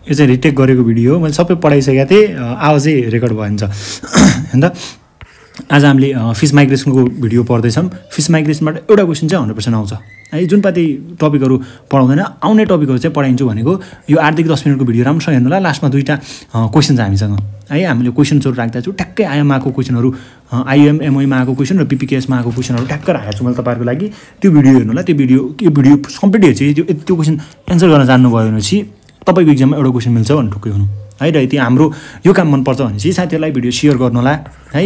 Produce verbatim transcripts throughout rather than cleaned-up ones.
यो चाहिँ रिटेक गरेको भिडियो हो, मैले सबै पढाइसकेको थिएँ, आवाजै रेकर्ड भइन्छ हैन त। आज हामीले फिस माइग्रेसनको भिडियो पढ्दैछौँ। फिस माइग्रेसनबाट एउटा क्वेसन चाहिँ हन्ड्रेड पर्सेन्ट आउँछ है। जुन पाति टपिकहरू पढाउँदैन आउने टपिकहरू चाहिँ पढाइन्छु भनेको यो आठदेखि दस मिनटको भिडियो राम्रोसँग हेर्नु होला। लास्टमा दुईवटा क्वेसन छ हामीसँग है, हामीले क्वेसन्सहरू राख्दा छु ठ्याक्कै आइएममा आएको क्वेसनहरू, आइएम एमओईमा आएको क्वेसन र पिपिकेएसमा आएको क्वेसनहरू ठ्याक्क राखेको छु मैले तपाईँहरूको लागि। त्यो भिडियो हेर्नु होला, त्यो भिडियो यो भिडियो कम्प्लिट हेर्छु, त्यो त्यो क्वेसन एन्सर गर्न जान्नुभयो भने चाहिँ तपाईँको इक्जाममा एउटा क्वेसन मिल्छ भने ठुक्कै हुनु है। र यदि हाम्रो यो काम मनपर्छ भने चाहिँ साथीहरूलाई भिडियो सेयर गर्नु होला है।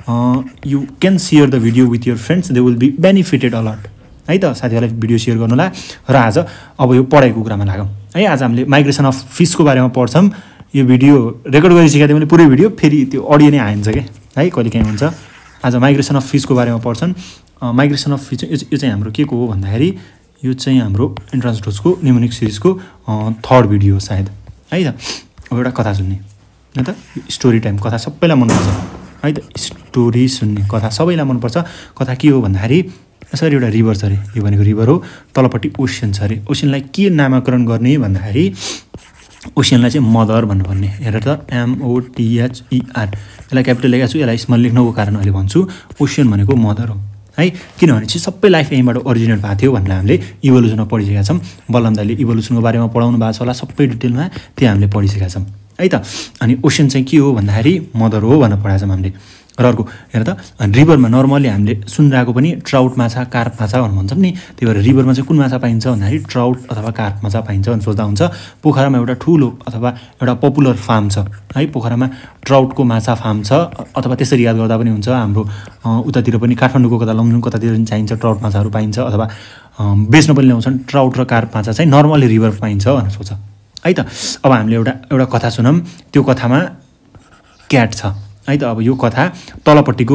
You can share the video with your friends, they will be benefited a lot है त। साथीहरूलाई भिडियो सेयर गर्नु होला। र आज अब यो पढाइको कुरामा लागौँ है। आज हामीले माइग्रेसन अफ फिसको बारेमा पढ्छौँ। यो भिडियो रेकर्ड गरिसकेको थिएँ मैले पुरै भिडियो, फेरि त्यो अडियो नै आइन्छ क्या है, कहिले काहीँ हुन्छ। आज माइग्रेसन अफ फिसको बारेमा पढ्छन्। माइग्रेसन अफ फिस यो चाहिँ हाम्रो के को हो भन्दाखेरि यो चाहिँ हाम्रो इन्ट्रान्स डोजको न्युमोनिक सिरिजको थर्ड भिडियो हो सायद है त। अब एउटा कथा सुन्ने है त, स्टोरी टाइम कथा सबैलाई मनपर्छ है त। स्टोरी सुन्ने कथा सबैलाई मनपर्छ। कथा के हो भन्दाखेरि यसरी एउटा रिभर छ अरे, यो भनेको रिभर हो, तलपट्टि ओसियन छ अरे। ओसियनलाई के नामाकरण गर्ने भन्दाखेरि ओसियनलाई चाहिँ मदर भन्नुपर्ने। हेर त एमओटिएचइआर, यसलाई क्यापिटल लेखेको छु, यसलाई स्मल लेख्नुको कारण अहिले भन्छु ओसियन भनेको मदर हो है। किनभने चाहिँ सबै लाइफ यहीँबाट ओरिजिनेट भएको थियो भनेर हामीले इभोल्युसनमा पढिसकेका छौँ। बलराम दाइले इभोल्युसनको बारेमा पढाउनु भएको छ होला सबै डिटेलमा, त्यो हामीले पढिसकेका छौँ है त। अनि ओसियन चाहिँ के हो भन्दाखेरि मदर हो भनेर पढाएको छौँ हामीले। र अर्को हेर त, रिभरमा नर्मली हामीले सुनिरहेको पनि ट्राउट माछा, कार्प माछा भनेर भन्छौँ नि। त्यही भएर रिभरमा चाहिँ कुन माछा पाइन्छ भन्दाखेरि ट्राउट अथवा कार्प माछा पाइन्छ भनेर सोच्दा हुन्छ। पोखरामा एउटा ठुलो अथवा एउटा पपुलर फार्म छ है, पोखरामा ट्राउटको माछा फार्म छ, अथवा त्यसरी याद गर्दा पनि हुन्छ। हाम्रो उतातिर पनि काठमाडौँको कता लमजुङ कतातिर पनि चाहिन्छ ट्राउट माछाहरू पाइन्छ, अथवा बेच्न पनि ल्याउँछन्। ट्राउट र कार्प माछा चाहिँ नर्मली रिभर पाइन्छ भनेर सोच है त। अब हामीले एउटा एउटा कथा सुनौँ। त्यो कथामा क्याट छ है त। अब यो कथा तलपट्टिको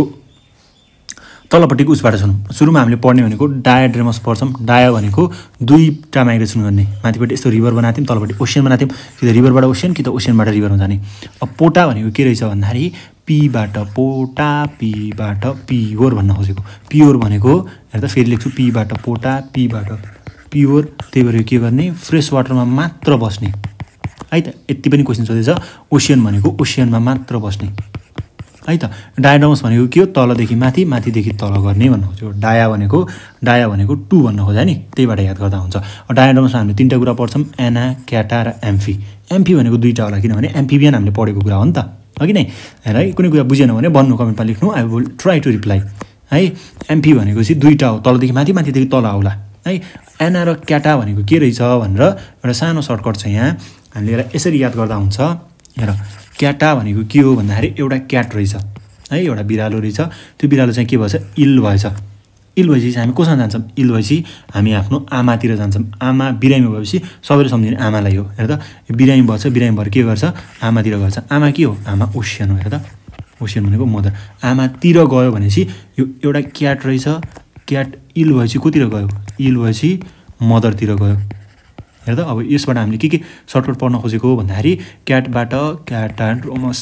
तलपट्टिको उसबाट सुनौँ। सुरुमा हामीले पढ्ने भनेको डायाड्रेमस पढ्छौँ। डाया भनेको दुईवटा माइग्रेसन गर्ने, माथिपट्टि यस्तो रिभर बनाएको थियौँ, तलपट्टि ओसियन बनाएको थियौँ। कि त रिभरबाट ओसियन कि त ओसियनबाट रिभरमा जाने। अब पोटा भनेको के रहेछ भन्दाखेरि पीबाट पोटा, पीबाट पियोर भन्न खोजेको। पियोर भनेको हेर त, फेरि लेख्छु पीबाट पोटा, पीबाट पियोर। त्यही भएर के गर्ने, फ्रेस वाटरमा मात्र बस्ने है त। यति पनि क्वेसन सोधेछ। ओसियन भनेको ओसियनमा मात्र बस्ने है त। डायाड्रमस भनेको के हो, तलदेखि माथि, माथिदेखि तल गर्ने भन्न खोजेको। डाया भनेको डाया भनेको टू भन्न खोजा नि, त्यहीबाट याद गर्दा हुन्छ। डायाड्रमसमा हामीले तिनवटा कुरा पढ्छौँ, एना, क्याटा र एम्फी। एम्फी भनेको दुईवटा होला, किनभने एम्फिबियन हामीले पढेको कुरा हो नि त, अघि नै हेर है। कुनै कुरा बुझेन भने भन्नु कमेन्टमा लेख्नु, I will try to reply है। एम्फी भनेको चाहिँ दुईवटा हो, तलदेखि माथि, माथिदेखि तल आउला है। एना र क्याटा भनेको के रहेछ भनेर एउटा सानो सर्टकट छ यहाँ, हामीले यसलाई यसरी याद गर्दा हुन्छ। हेर, क्याटा भनेको के हो भन्दाखेरि एउटा क्याट रहेछ है, एउटा बिरालो रहेछ। त्यो बिरालो चाहिँ के भएछ, इल भएछ। इल भएपछि चाहिँ हामी कोसँग जान्छौँ, इल भएपछि हामी आफ्नो आमातिर जान्छौँ। आमा बिरामी भएपछि सबैले सम्झिने आमालाई हो। हेर त, बिरामी भएछ, बिरामी भएर के गर्छ, आमातिर गर्छ। आमा के हो, आमा ओसियन हो। हेर त, ओसियन भनेको मदर। आमातिर गयो भनेपछि यो एउटा क्याट रहेछ, क्याट इल भएपछि कोतिर गयो, इल भएपछि मदरतिर गयो। हेर त, अब यसबाट हामीले के के सर्टकट पढ्न खोजेको हो भन्दाखेरि क्याटबाट क्याटाड्रोमस,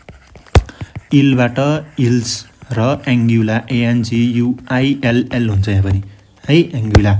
इलबाट इल्स र एङ्ग्युला, एएनजियुआइएलएल हुन्छ यहाँ पनि है, एङ्ग्युला।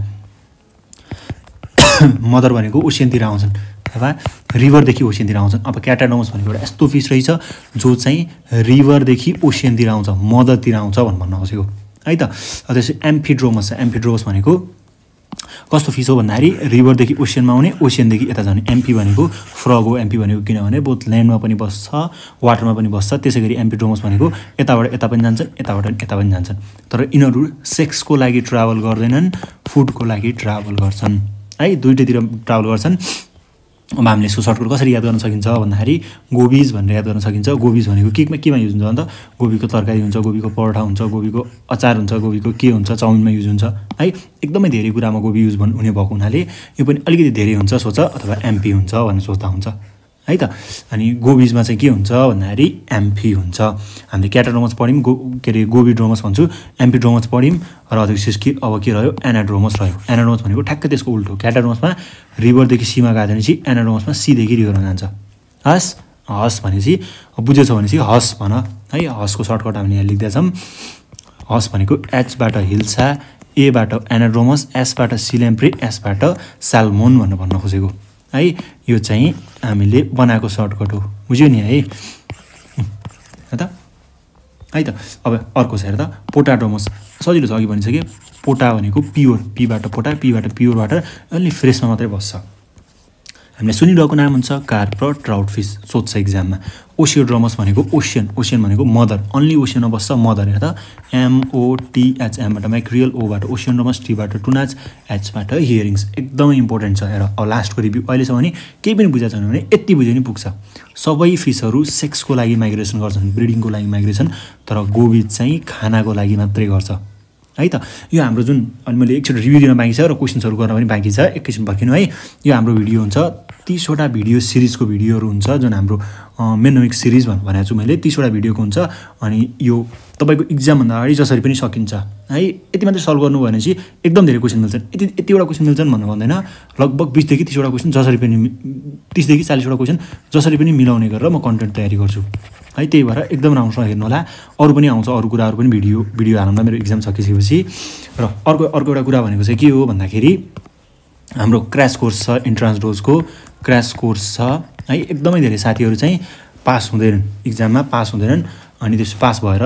मदर भनेको ओसियनतिर आउँछन् अथवा रिभरदेखि ओसियनतिर आउँछन्। अब क्याटाड्रोमस भनेको एउटा यस्तो फिस रहेछ जो चाहिँ रिभरदेखि ओसियनतिर आउँछ, मदरतिर आउँछ भनेर भन्न खोजेको है त। त्यसपछि एम्फिड्रोमस छ। एम्फिड्रोमस भनेको कस्तो फिस हो भन्दाखेरि रिभरदेखि ओसियनमा आउने, ओसियनदेखि यता जाने। एम्फी भनेको फ्रग हो। एम्फी भनेको किनभने बोथ ल्यान्डमा पनि बस्छ, वाटरमा पनि बस्छ। त्यसै गरी एम्फिड्रोमस भनेको यताबाट यता पनि जान्छन्, यताबाट यता पनि जान्छन्। तर यिनीहरू सेक्सको लागि ट्राभल गर्दैनन्, फुडको लागि ट्राभल गर्छन् है, दुइटैतिर ट्राभल गर्छन्। अब हामीले यसको सर्टकट कसरी याद गर्न सकिन्छ भन्दाखेरि गोबिज भनेर याद गर्न सकिन्छ। गोबिज भनेको केमा केमा युज हुन्छ भन्दा गोबीको तरकारी हुन्छ, गोबीको परोठा हुन्छ, गोबीको अचार हुन्छ, गोबीको के हुन्छ, चाउमिनमा युज हुन्छ है। एकदमै धेरै कुरामा गोबी युज हुने भएको हुनाले यो पनि अलिकति धेरै हुन्छ सोच, अथवा एमपी हुन्छ भनेर सोच्दा हुन्छ है त। अनि गोबिजमा चाहिँ के हुन्छ भन्दाखेरि एम्फी हुन्छ। हामीले क्याटाड्रोमस पढ्यौँ, गो के अरे गोबीड्रोमस भन्छु, एम्फिड्रोमस पढ्यौँ। र अधिक के अब के रह्यो, एनाड्रोमस रह्यो। एनाड्रोमस भनेको ठ्याक्कै त्यसको उल्टो। क्याटाड्रोमसमा रिभरदेखि सीमा गयो भनेपछि एनाड्रोमसमा सीदेखि रिभरमा जान्छ। हस् हस् भनेपछि बुझेछ भनेपछि हस् भन है। हसको सर्टकट हामीले यहाँ लेख्दैछौँ। हस भनेको एचबाट हिल्सा, एबाट एनाड्रोमस, एसबाट सिलेम्प्री, एसबाट साल्मोन भनेर भन्न खोजेको है। यो चाहिँ हामीले बनाएको सर्टकट हो, बुझ्यो नि है त है त। अब अर्को छ हेर त, पोटाटोमस सजिलो छ, अघि भनिसकेँ। पोटा भनेको प्योर, पीबाट पोटा, पीबाट प्योर वाटर, अलि फ्रेसमा मात्रै बस्छ। हामीले सुनिरहेको नाम हुन्छ कार्प र ट्राउट फिस, सोध्छ इक्जाममा। ओसियोड्रमस भनेको ओसियन, ओसियन भनेको मदर, अन्ली ओसियनमा बस्छ मदर। हेर त एमओटिएच, एमबाट म्याक्रियल, ओबाट ओसियोड्रमस, टीबाट टुनाच, एचबाट हियरिङ्स। एकदमै इम्पोर्टेन्ट छ। हेर अब लास्टको रिभ्यू अहिलेसम्म नि केही पनि बुझाएको छैन भने यति बुझ्यो नि पुग्छ। सबै फिसहरू सेक्सको लागि माइग्रेसन गर्छन्, ब्रिडिङको लागि माइग्रेसन, तर गोबी चाहिँ खानाको लागि मात्रै गर्छ है त। यो हाम्रो जुन अनि मैले एकचोटि रिभ्यू दिन बाँकी छ र क्वेसन्सहरू गर्न पनि बाँकी छ, एकैछिन पर्खिनु है। यो हाम्रो भिडियो हुन्छ तीसवटा भिडियो सिरिजको भिडियोहरू हुन्छ, जुन हाम्रो मेनोमिक सिरिज भनेर भनेको छु मैले, तीसवटा भिडियोको हुन्छ। अनि यो तपाईँको इक्जामभन्दा अगाडि जसरी पनि सकिन्छ है। यति मात्रै सल्भ गर्नु भने चाहिँ एकदम धेरै क्वेसन मिल्छन्। यति यतिवटा क्वेसन मिल्छन् भन्नु भन्दैन, लगभग बिसदेखि तिसवटा क्वेसन जसरी पनि, तिसदेखि चालिसवटा क्वेसन जसरी पनि मिलाउने गरेर म कन्टेन्ट तयारी गर्छु है। त्यही भएर एकदम राम्रोसँग हेर्नु होला। अरू पनि आउँछ, अरू कुराहरू पनि भिडियो भिडियो हाल्नुमा मेरो इक्जाम सकिसकेपछि। र अर्को अर्को एउटा कुरा भनेको चाहिँ के हो भन्दाखेरि हाम्रो क्र्यास कोर्स छ, इन्ट्रान्स डोजको क्र्यास कोर्स छ है। एकदमै धेरै साथीहरू चाहिँ पास हुँदैनन्, इक्जाममा पास हुँदैनन्, अनि त्यस पास भएर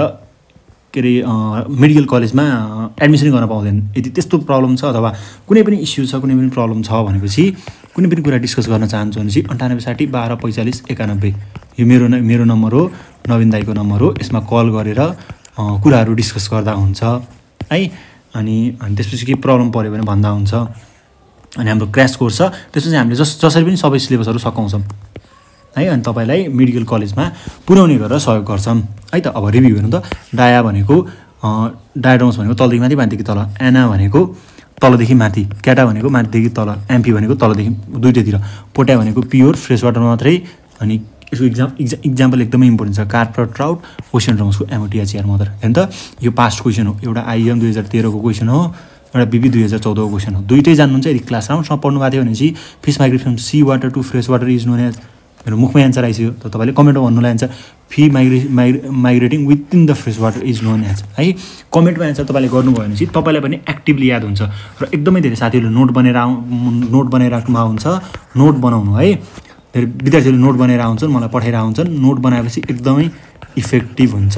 के अरे मेडिकल कलेजमा एडमिसन गर्न पाउँदैन। यदि त्यस्तो प्रब्लम छ अथवा कुनै पनि इस्यु छ, कुनै पनि प्रब्लम छ भनेपछि, कुनै पनि कुरा डिस्कस गर्न चाहन्छु भने चाहिँ अन्ठानब्बे साठी बाह्र पैँचालिस एकानब्बे यो मेरो मेरो नम्बर हो, नवीन दाईको नम्बर हो। यसमा कल गरेर कुराहरू डिस्कस गर्दा हुन्छ है। अनि अनि त्यसपछि के प्रब्लम पऱ्यो भने भन्दा हुन्छ। अनि हाम्रो क्र्यास कोर्स छ, त्यसपछि हामीले जस जसरी पनि सबै सिलेबसहरू सकाउँछौँ है। अनि तपाईँलाई मेडिकल कलेजमा पुर्याउने गरेर सहयोग गर्छौँ है त। अब रिभ्यू हेर्नु त, डाया भनेको डायाडोमस भनेको तलदेखि माथि, माथिदेखि तल, एना भनेको तलदेखि माथि, क्याटा भनेको माथिदेखि तल, एमपी भनेको तलदेखि दुइटैतिर, पोटा भनेको प्योर फ्रेस वाटरमा मात्रै। अनि यसको इक्जाम इक्जा इक्जाम्पल एकदमै इम्पोर्टेन्ट छ, कार्प र ट्राउट, ओसियोड्रमसको एमओटिएचआर मदर। हेर्नु त यो पास्ट क्वेसन हो, एउटा आइएम दुई हजार तेह्रको क्वेसन हो, एउटा बिबी दुई हजार चौधको क्वेसन हो। दुइटै जान्नुहुन्छ। यदि क्लास राउन्डसँग पढ्नु भएको थियो भने चाहिँ fish migration sea water to fresh water is known as, मेरो मुखमै एन्सर आइसक्यो, त तपाईँले कमेन्टमा भन्नुलाई answer fi migra migra migrating within the fresh water is known as है। कमेन्टमा एन्सर तपाईँले गर्नुभयो भने चाहिँ तपाईँलाई पनि एक्टिभली याद हुन्छ। र एकदमै धेरै साथीहरूले नोट बनाएर आउ नोट बनाएर राख्नु हुन्छ, नोट बनाउनु है। धेरै विद्यार्थीहरूले नोट बनाएर आउँछन्, मलाई पठाएर आउँछन्, नोट बनाएपछि एकदमै इफेक्टिभ हुन्छ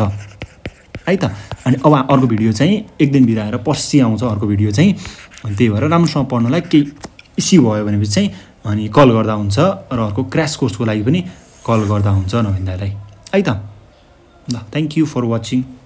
है त। अनि अब अर्को भिडियो चाहिँ एक दिन बिराएर पर्सि आउँछ अर्को भिडियो चाहिँ। अनि त्यही भएर राम्रोसँग पढ्नलाई केही इस्यु भयो भनेपछि चाहिँ अनि कल गर्दा हुन्छ, र अर्को क्र्यास कोर्सको लागि पनि कल गर्दा हुन्छ नवीन दाइलाई है त। ल थ्याङ्क यू फर वाचिङ।